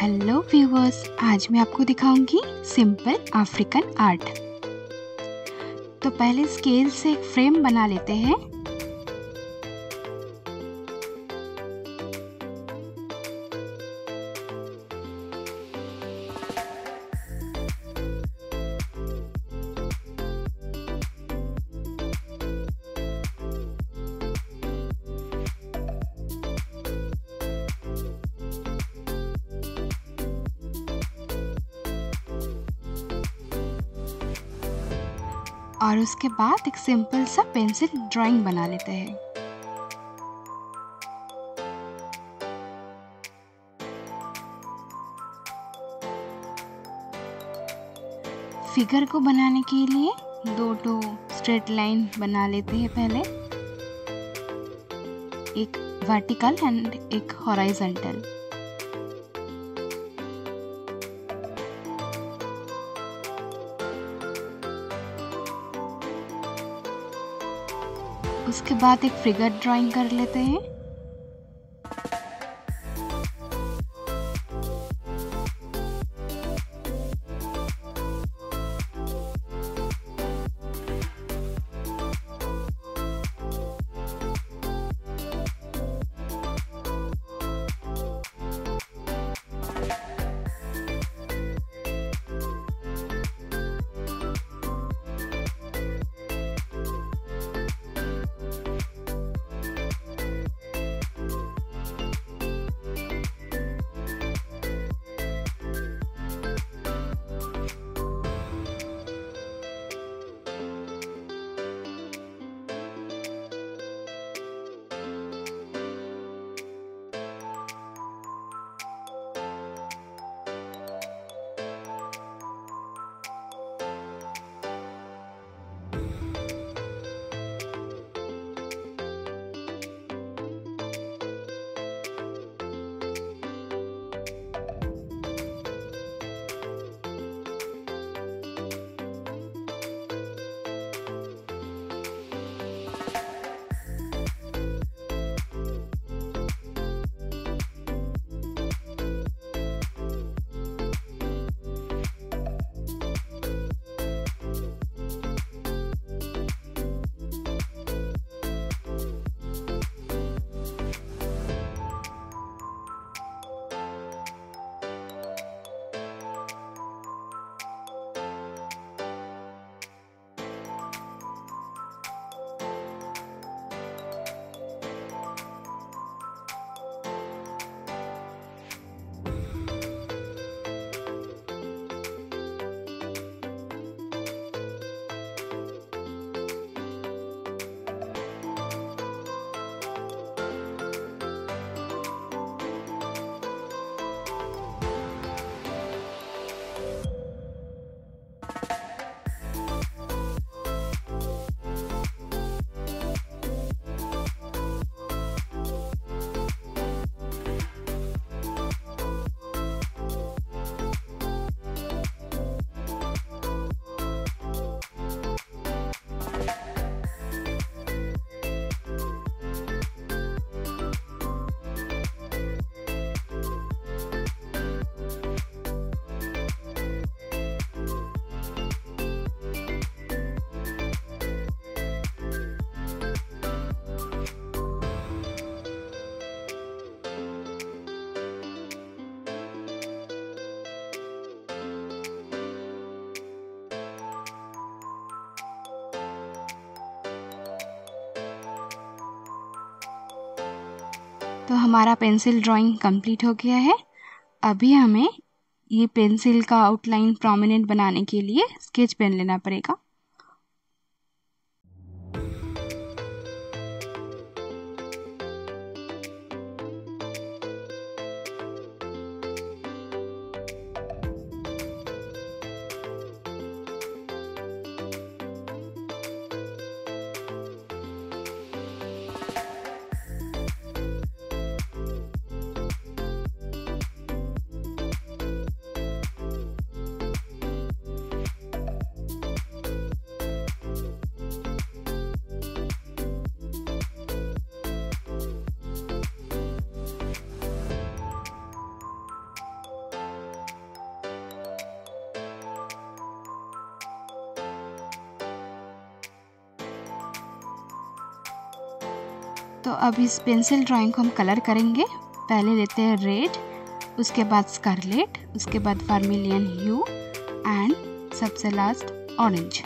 Hello viewers, आज मैं आपको दिखाऊंगी सिंपल अफ्रीकन आर्ट। तो पहले स्केल से एक फ्रेम बना लेते हैं। और उसके बाद एक सिंपल सा पेंसिल ड्राइंग बना लेते हैं। फिगर को बनाने के लिए दो स्ट्रेट लाइन बना लेते हैं। पहले एक वर्टिकल एंड एक हॉरिजॉन्टल। उसके बाद एक फिगर ड्राइंग कर लेते हैं। तो हमारा पेंसिल ड्राइंग कंप्लीट हो गया है। अभी हमें ये पेंसिल का आउटलाइन प्रोमिनेंट बनाने के लिए स्केच पेन लेना पड़ेगा। तो अब इस पेंसिल ड्राइंग को हम कलर करेंगे। पहले लेते हैं रेड, उसके बाद स्कारलेट, उसके बाद वर्मिलियन ह्यू एंड सबसे लास्ट ऑरेंज।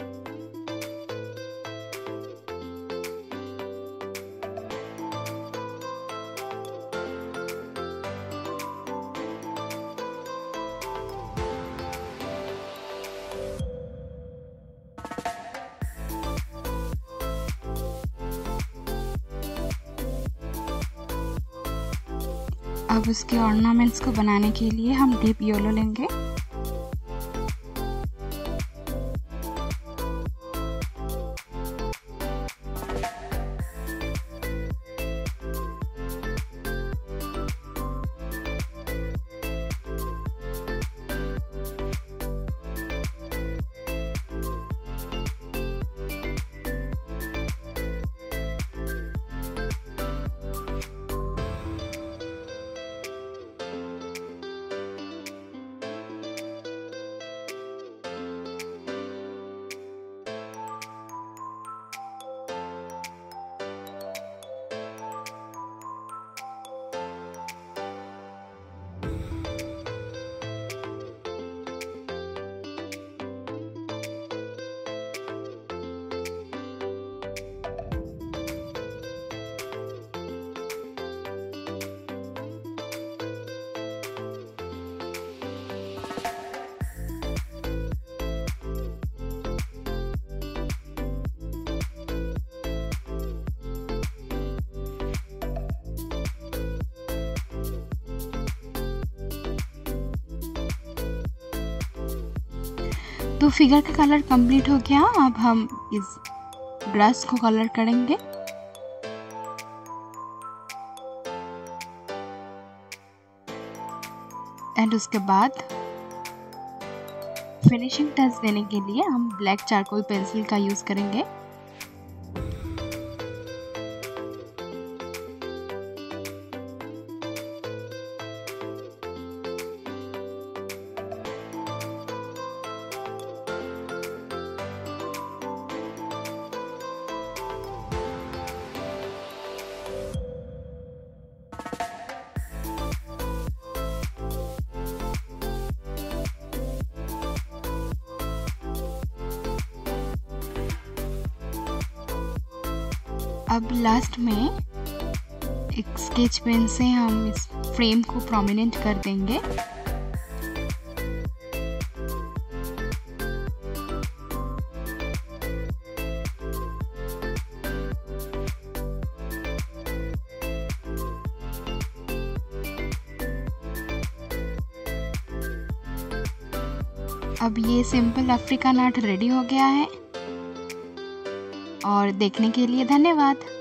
अब उसके ऑर्नामेंट्स को बनाने के लिए हम डीप येलो लेंगे। तो फिगर का कलर कंप्लीट हो गया। अब हम इस ग्रास को कलर करेंगे। एंड उसके बाद फिनिशिंग टच देने के लिए हम ब्लैक चारकोल पेंसिल का यूज करेंगे। अब लास्ट में एक स्केच पेन से हम इस फ्रेम को प्रोमिनेंट कर देंगे। अब ये सिंपल अफ्रीकन आर्ट रेडी हो गया है। और देखने के लिए धन्यवाद।